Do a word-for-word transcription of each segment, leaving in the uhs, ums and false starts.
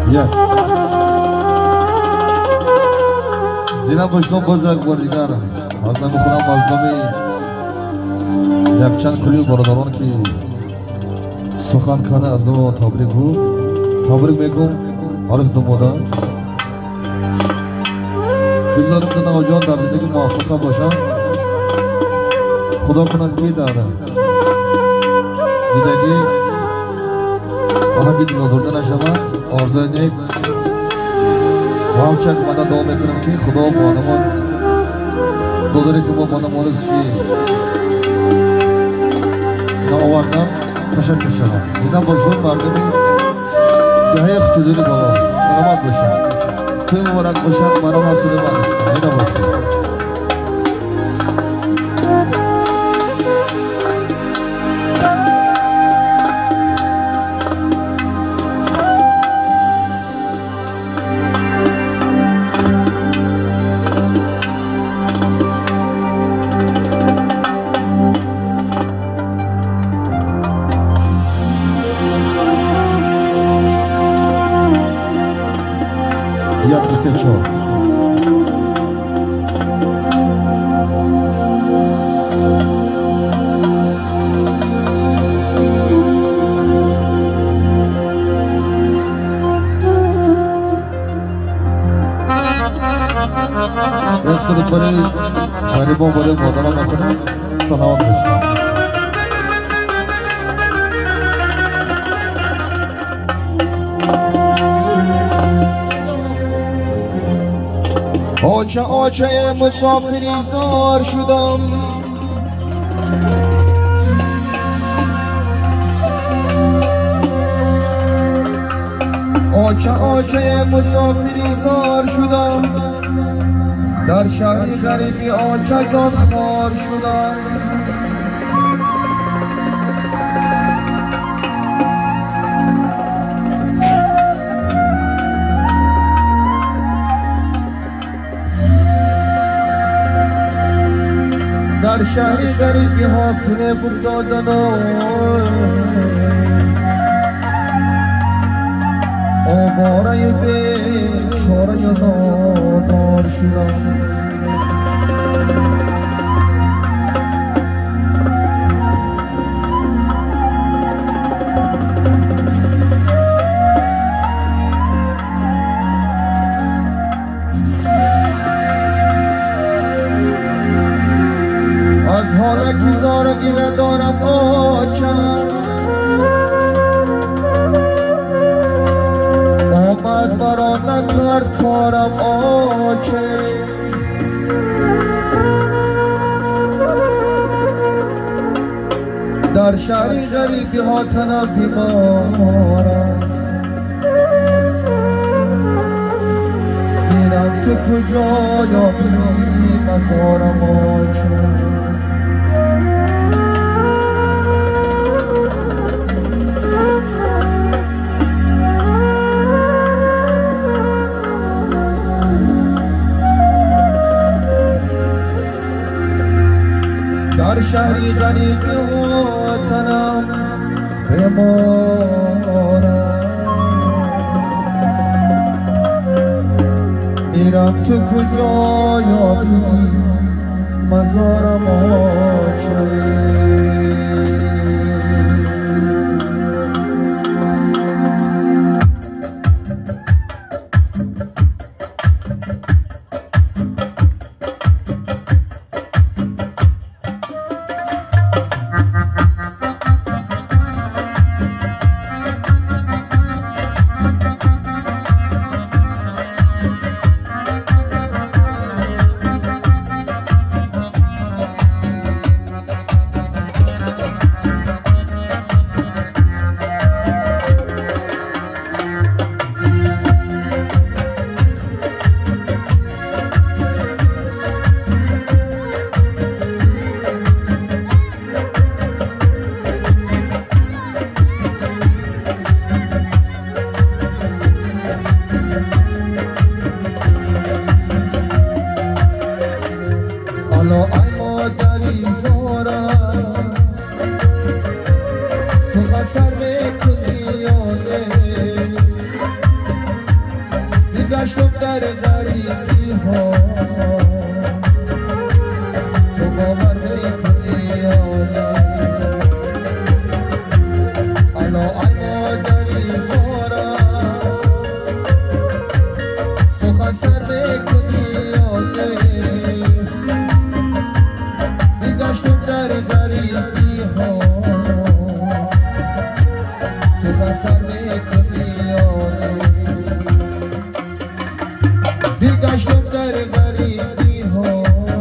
Ya. Zina boşluğun bozak var digar. Azna mukhuna mazlumi. Yakçan kulü baradaron ki Sukhan khana azdo tabrik hu. Tabrik mekum arz dumoda. Gulzarimda navjon darzidagi muvaffaqat bosham. Xudo kunatki dara. Jidagi ahangi dinozordan ashaman. Orzunek Vamchak mana davom etamanki Xudo bonaman dodari ki bu bonaman rizqi Navardam tashakkur shaman. Zina boshluq mardimi Yahya Xuduri bolo. Salomat bo'lsin. To'y muborak bo'lsin. Marhamat Sulayman. Zina boshluq. Gariban böyle modala mesela sanavat başlar. Oça oçaya misafiri zor şudam. Oça oçaya misafiri zor şudam. در شهر غریبی آنچگان خوار شدم در شهر غریبی حافظه بردادن آواره بیچاره نادار شدم از حال گزارگی ندارم آچم آمد برا نکرد کارم آچه در شهری غریبی ها تنم بیمار است میرم تو کجا یا بی مزارم آچه در شهری غریبی وطنم بیمار است میرم تو کجا یا بی مزارم آچه ای مادری زارا سخن سر میکنی یاده میگشتم در غریبی ها سخن سر میکنی یاده میگشتم در غریبی ها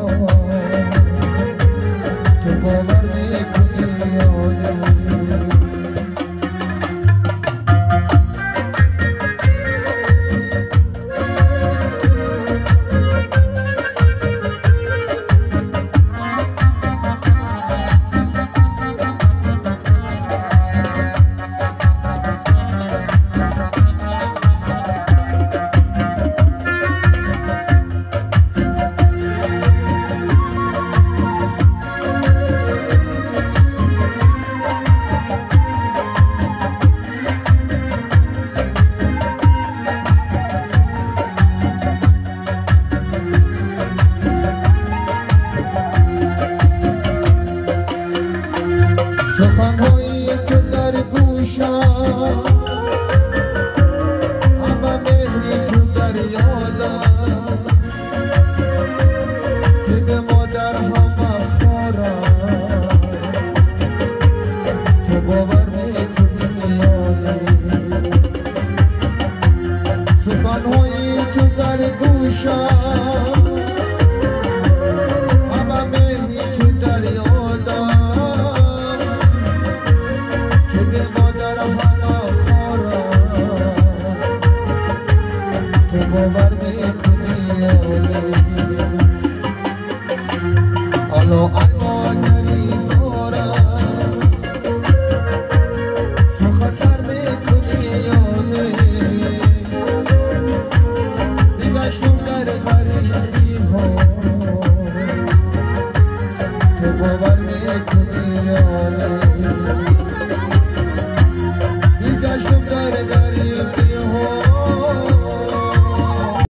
تو باور میکنی یاده سخن‌هایی که در گوشم همه مهری که در یادم که به مادر همه خار است تو باور میکنی یادم سخن‌هایی که در گوشم همه مهری که در یادم باور میکنی حالا ای مادری زارا سخن سر میکنی یاده میگشتم در غریبی ها تو باور میکنی یاده